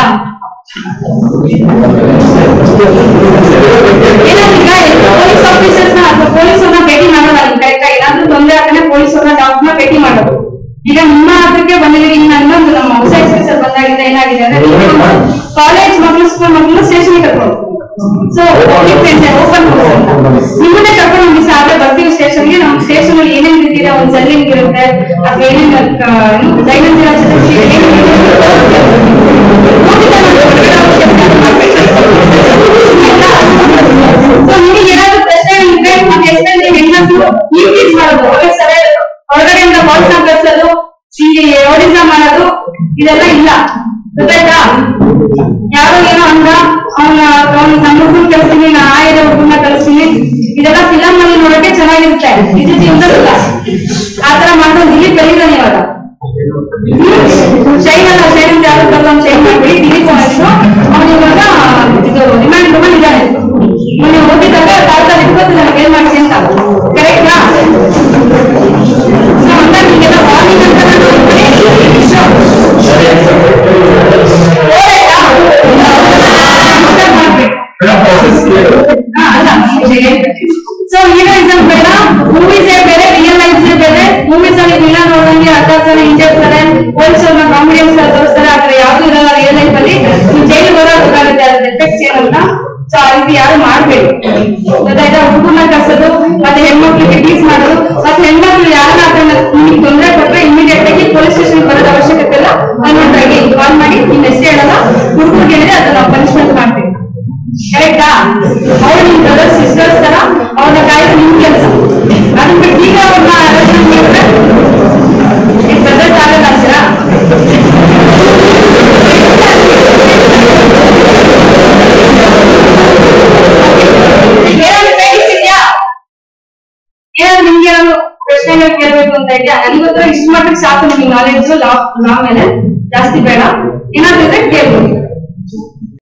ಪೊಲೀಸ್ ಆಫೀಸರ್ಸ್ ನ ಅಥವಾ ಪೊಲೀಸ್ ಅವ್ರನ್ನ ಭೇಟಿ ಮಾಡೋಲ್ಲ ನಿಮ್ ಕರೆಕ್ಟ್ ಆಗಿ. ಏನಾದ್ರೂ ತೊಂದರೆ ಆಗ್ತಾನೆ ಪೊಲೀಸ್ ಅವ್ರನ್ನ ಡಾಕ್ಟರ್ ನ ಭೇಟಿ ಮಾಡೋದು. ಈಗ ನಿಮ್ಮ ಹತ್ರಕ್ಕೆ ಬಂದಿದ್ದೀವಿ, ಇನ್ನು ಇನ್ನೊಂದು ನಮ್ಮ ಹೊಸ ಎಕ್ಸ್ಪ್ರೆಸರ್ ಬಂದಾಗಿದೆ. ಏನಾಗಿದೆ ಅಂದ್ರೆ ಕಾಲೇಜ್ ಮಕ್ಕಳು ಸ್ಕೂಲ್ ಮಕ್ಕಳು ಸ್ಟೇಷನ್ ಕರ್ಕೊಂಡು ಸೊ ಓಪನ್ ನಿಮ್ಮನ್ನೇ ಕರ್ಕೊಂಡು ನಮ್ಗೆ ಸಾಧ್ಯ ಬರ್ತೀವಿ ಸ್ಟೇಷನ್ಗೆ. ನಮ್ಮ ಸ್ಟೇಷನ್ ಅಲ್ಲಿ ಏನೇನ್ ರೀತಿಯ ಒಂದು ಸೆಲ್ಲಿಂಗ್ ಇರುತ್ತೆ ಅಥವಾ ಏನೇನು ದೈನಂದಿನ ಸೊ ನಿಮಗೆ ಏನಾದ್ರು ಪ್ರಶ್ನೆ ಇದ್ರೆ ಮತ್ತೆ ಎಷ್ಟೇ ಹೆಣ್ಣು ಇನ್ಕ್ರೀಸ್ ಮಾಡೋದು, ಒಳ್ಳೆ ಸರ ಹೊರಗಡೆಯಿಂದ ಬಾಲ್ಸ್ ನ ಕಳ್ಸೋದು, ಓಡಿಸ ಮಾಡೋದು ಇದೆಲ್ಲ ಇಲ್ಲ. ಗೊತ್ತಾಯ್ತಾ? ಯಾರೋ ಏನೋ ಅಂದ ಅವನ ಅವ್ನ ನಮ್ಮ ಹುಡುಗನ್ ಕಳಿಸ್ತೀನಿ, ನಾ ಆಯದ ಹುಡುಗನ ಕಳಿಸ್ತೀನಿ, ಇದೆಲ್ಲ ಫಿಲಂ ಅಲ್ಲಿ ನೋಡಕ್ಕೆ ಚೆನ್ನಾಗಿರುತ್ತೆ. ನಿಜ ಜೀವನದಲ್ಲ ಆತರ ಮಾಡೋದು. ದಿಲೀಪ್ ಬೆಳಿತಾನೆ ಇವಾಗ ಶೈನ್ ಅಲ್ಲ, ಶೈನ್ ಯಾರು ಶೈನ್ ಮಾಡ್ಬಿಡಿ. ದಿಲೀಪ್ ರೀತಿ ಯಾರು ಮಾಡ್ಬೇಡಿ ಗೊತ್ತಾಯ್ತಾ. ಹುಡುಗನ ಕರ್ಸೋದು ಮತ್ತೆ ಹೆಣ್ಮಕ್ಳಿಗೆ ಟೀಸ್ ಮಾಡೋದು ಮತ್ತೆ ಹೆಣ್ಮಕ್ಳು ಯಾರನ್ನ ನಿಮಗೆ ತೊಂದರೆ ಕೊಟ್ಟರೆ ಇಮಿಡಿಯೇಟ್ ಆಗಿ ಪೊಲೀಸ್ ಸ್ಟೇಷನ್ ಬರೋದ ಅವಶ್ಯಕತೆ ಇಲ್ಲ. ಅನ್ನೋದಾಗಿ ಕಾಲ್ ಮಾಡಿ ನಿಮ್ ಹೆಸರು ಹೇಳಲ್ಲ, ಹುಡುಗರಿಗೆ ಹೇಳಿದ್ರೆ ಅದನ್ನ ನಾವು ಪನಿಷ್ಮೆಂಟ್ ಮಾಡ್ತೀವಿ. ಕರೆಕ್ಟಾ? ಅವ್ರು ನಿಮ್ ಬ್ರದರ್ ಸಿಸ್ಟರ್ಸ್ ತರ ಅವ್ರನ್ನ ಕಾಯ್ದು ನಿಮ್ ಕೆಲಸ. ಅದನ್ನ ಬಿಟ್ಟು ಈಗ ಅವ್ರನ್ನ ಆಲೋಚನೆ ಮಾಡಿದ್ರೆ ಬ್ರದರ್ಸ್ ಆಗಲ್ಲ ಅಂತೀರಾ? ಏನಾದ್ರು ನಿಮ್ಗೆ ಏನಾದ್ರು ಪ್ರಶ್ನೆಗಳು ಕೇಳ್ಬೇಕು ಅಂತ ಇದೆಯಾ? ನನಗೊತ್ತರ ಇಷ್ಟು ಮಟ್ಟಿಗೆ ಸಾಕು ನಿಮ್ಗೆ ನಾಲೆಡ್ಜ್ ಲಾ ಲಾ ಮೇಲೆ, ಜಾಸ್ತಿ ಬೇಡ. ಏನಾದ್ರು ಇದ್ರೆ ಕೇಳ್ಬೋದು.